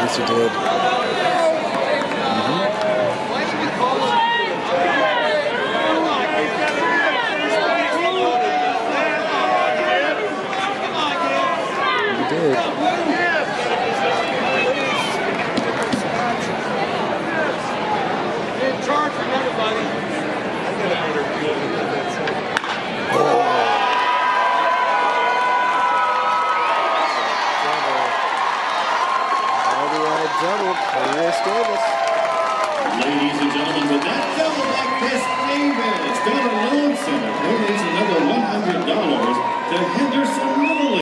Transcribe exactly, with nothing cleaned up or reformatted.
Yes, he did. Double, Chris Davis. Ladies and gentlemen, with that double by Chris Davis, Governor Lonesome donates another one hundred dollars to Henderson Little League.